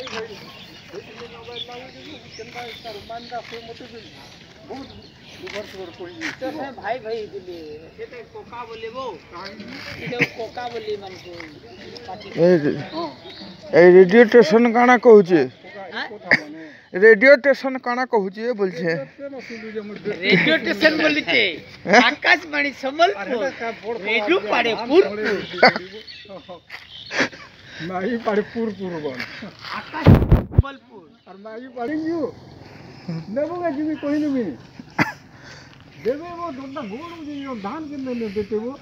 भाई भाई कोका बोले वो कोका बोले मन को रेडियो स्टेशन काना कहूचे रेडियो स्टेशन काना कहूचे बोलछे रेडियो स्टेशन बोलछे आकाशवाणी संबलपुर रेडियो पाड़ेपुर माई पाड़ेपुर पूर्व आकाश संबलपुर और माई पाड़ेंगू नेबोगा जीवी कोई नहीं देवे वो दोंदा गोड़ मुझे यो धान के ने देते वो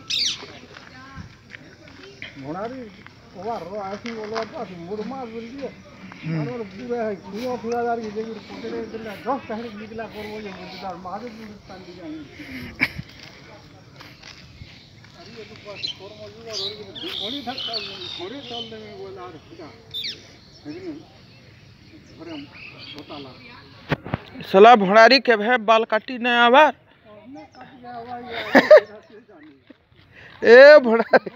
घोड़ारी ओवर रो आसी बोलो पास मुरमा बोल दिया और पूरा है कियो फुलादार की जगह कोटेरे दिला 10 पहले निकला करबो जे मुदार महादेव हिंदुस्तान दी जानी अरे ये तो पास कोरमा जुगा घोड़ी धक्का घोड़ी चल दे में बोला और खुदा लेकिन अरे बताला सला भोड़ारी के भे बाल काटी न आवार ए भोड़ारी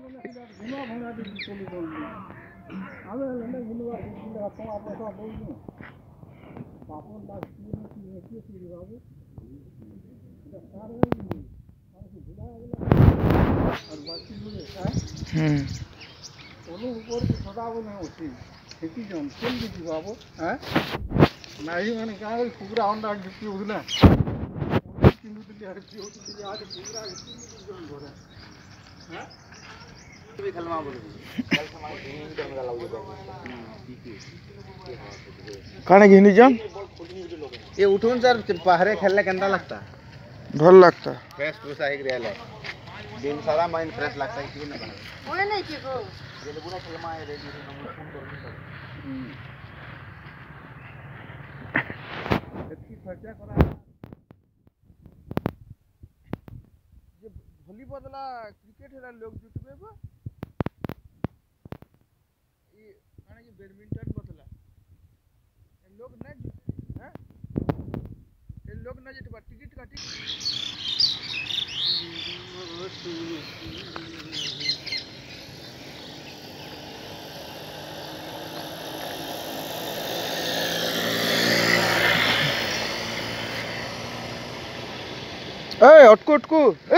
नहीं मैंने कहा पूरा होंडा गिफ्ट उधना काने घिनी जान ये उठून सर बाहरे खेलने केंदा लगता भल लगता फ्रेश फ्रेश आही रेल है दिन सारा माइंड फ्रेश लगता है कि ना ओए नहीं चिको ये पूरा खेलमा है रेडी हम फोन कर अच्छी खर्चा करा ये भली बदला क्रिकेट हेला लोग जुटबे बा ये काने की बैडमिंटन बदला ये लोग ना जुटे हैं ये लोग ना जुटबा टिकट काटी ए अटकू अटकू ए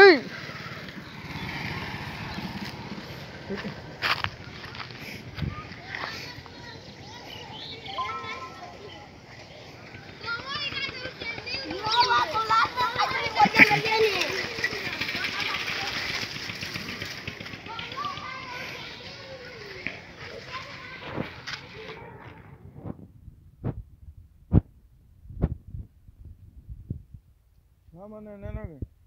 हाँ मने नैना